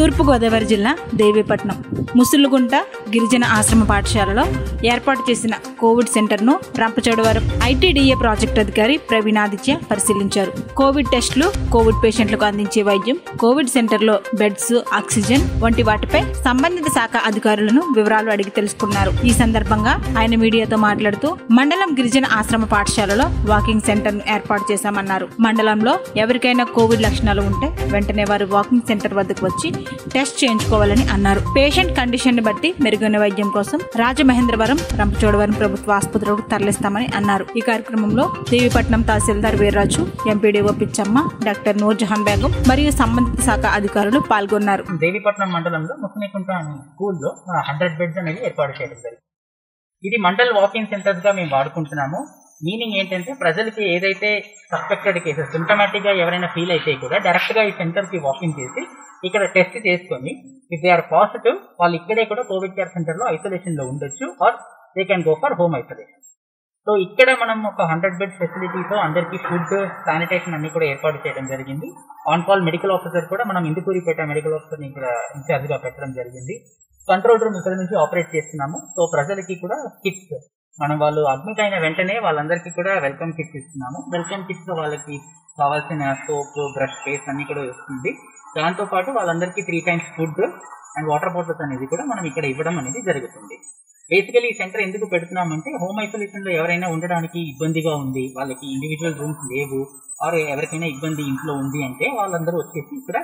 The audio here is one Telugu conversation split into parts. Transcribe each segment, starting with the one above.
తూర్పుగోదావరి జిల్లా దేవీపట్నం ముసులుగుంట గిరిజన ఆశ్రమ పాఠశాలలో ఏర్పాటు చేసిన కోవిడ్ సెంటర్ను రంపచోడవరం ITDA ప్రాజెక్టు అధికారి ప్రవీణాదిత్య పరిశీలించారు. కోవిడ్ టెస్టులు, కోవిడ్ పేషెంట్లకు అందించే వైద్యం, కోవిడ్ సెంటర్లో బెడ్స్, ఆక్సిజన్ వంటి వాటిపై సంబంధిత శాఖ అధికారులను వివరాలు అడిగి తెలుసుకున్నారు. ఈ సందర్భంగా ఆయన మీడియాతో మాట్లాడుతూ మండలం గిరిజన ఆశ్రమ పాఠశాలలో వాకింగ్ సెంటర్ను ఏర్పాటు చేశామన్నారు. మండలంలో ఎవరికైనా కోవిడ్ లక్షణాలు ఉంటే వెంటనే వారు వాకింగ్ సెంటర్ వద్దకు వచ్చి టెస్ట్ చేయించుకోవాలని అన్నారు. పేషెంట్ కండిషన్ ని బట్టి మెరుగైన వైద్యం కోసం రాజమహేంద్రవరం, రంపచోడవరం ప్రభుత్వ ఆసుపత్రులకు తరలిస్తామని అన్నారు. ఈ కార్యక్రమంలో దేవీపట్నం తహసీల్దార్ వీర్రాజు, ఎంపీడీఓ పిచ్చమ్మ, డాక్టర్ నూర్జహాన్ బేగం మరియు సంబంధిత శాఖ అధికారులు పాల్గొన్నారు. దేవీపట్నం మండలంలో ముసునికుంట స్కూల్లో 100 బెడ్స్ అనేది ఏర్పాటు చేయడం జరిగింది. ఇది మండల్ వాకింగ్ సెంటర్స్ గా మేము వాడుకుంటున్నాము. మీనింగ్ ఏంటంటే ప్రజలకి ఏదైతే సస్పెక్టెడ్ కేసెస్ సింటమాటిక్ గా ఎవరైనా ఫీల్ అయితే కూడా డైరెక్ట్ గా ఈ సెంటర్ కి వాకింగ్ చేసి ఇక్కడ టెస్ట్ చేసుకొని ఇఫ్ దే ఆర్ పాజిటివ్ వాళ్ళు ఇక్కడే కూడా కోవిడ్ కేర్ సెంటర్ లో ఐసోలేషన్ లో ఉండొచ్చు or they can go for home isolation. So ఇక్కడ మనం ఒక 100 బెడ్ ఫెసిలిటీతో అందరికీ ఫుడ్, శానిటేషన్ అన్ని కూడా ఏర్పాటు చేయడం జరిగింది. ఆన్ కాల్ మెడికల్ ఆఫీసర్ కూడా మనం ఇందుకూరిపేట మెడికల్ ఆఫీసర్ని ఇక్కడ ఇన్ఛార్జ్ గా పెట్టడం జరిగింది. కంట్రోల్ రూమ్ ఇక్కడ నుంచి ఆపరేట్ చేస్తున్నాము. సో ప్రజలకి కూడా కిట్స్ మనం వాళ్ళు అడ్మిట్ అయిన వెంటనే వాళ్ళందరికీ కూడా వెల్కమ్ కిట్స్ ఇస్తున్నాము. వెల్కమ్ కిట్స్ లో వాళ్ళకి కావాల్సిన సోప్, బ్రష్, పేస్ట్ అన్ని కూడా వస్తుంది. దాంతోపాటు వాళ్ళందరికీ 3 times food and water bottles అనేది కూడా మనం ఇక్కడ ఇవ్వడం అనేది జరుగుతుంది. బేసికలీ ఈ సెంటర్ ఎందుకు పెడుతున్నామంటే హోమ్ ఐసోలేషన్ లో ఎవరైనా ఉండడానికి ఇబ్బందిగా ఉంది, వాళ్ళకి ఇండివిజువల్ రూమ్స్ లేవు, ఆర్ ఎవరికైనా ఇబ్బంది ఇంట్లో ఉంది అంటే వాళ్ళందరూ వచ్చేసి ఇక్కడ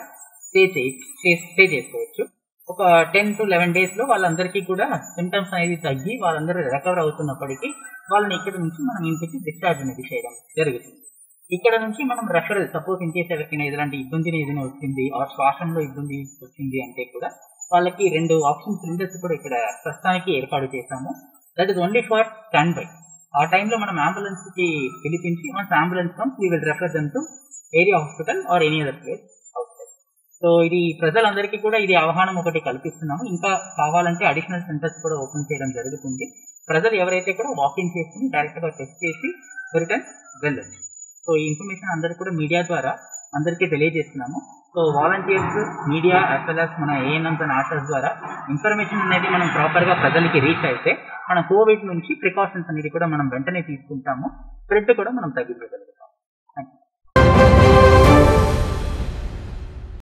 స్టే చేసుకోవచ్చు. ఒక 10 to 11 days లో వాళ్ళందరికీ కూడా సింటమ్స్ అనేది తగ్గి వాళ్ళందరూ రికవర్ అవుతున్నప్పటికీ వాళ్ళని ఇక్కడ నుంచి మనం ఇంటికి డిశ్చార్జ్ అనేది చేయడం జరుగుతుంది. ఇక్కడ నుంచి మనం రెఫరల్, సపోజ్ ఇన్ కేసు ఎవరికైనా ఎలాంటి ఇబ్బందిని ఏదైనా వచ్చింది ఆర్ శ్వాసంలో ఇబ్బంది వచ్చింది అంటే కూడా వాళ్ళకి 2 ఆక్సిజన్ సిలిండర్స్ కూడా ఇక్కడ ప్రస్తుతానికి ఏర్పాటు చేశాము. That is only for stand by. ఆ టైంలో మనం అంబులెన్స్ కి పిలిపించి once ambulance comes we will refer them to area hospital or any other place outside. So ఇది ప్రజలందరికీ కూడా ఇది అవగాహన ఒకటి కల్పిస్తున్నాము. ఇంకా కావాలంటే అడిషనల్ సెంటర్స్ కూడా ఓపెన్ చేయడం జరుగుతుంది. ప్రజలు ఎవరైతే కూడా వాకింగ్ చేసుకుని డైరెక్ట్ గా టెస్ట్ చేసి రిటర్న్ వెళ్ళొచ్చు. సో ఈ ఇన్ఫర్మేషన్ అందరికీ కూడా మీడియా ద్వారా అందరికీ తెలియజేస్తున్నాము. So volunteers, media as well as మన ANMs అండ్ ఆశర్స్ ద్వారా ఇన్ఫర్మేషన్ అనేది మనం ప్రాపర్ గా ప్రజలకి రీచ్ అయితే మన కోవిడ్ నుంచి ప్రికాషన్స్ అనేది కూడా మనం వెంటనే తీసుకుంటాము. స్ప్రెడ్ కూడా మనం తగ్గించగలుగుతాం.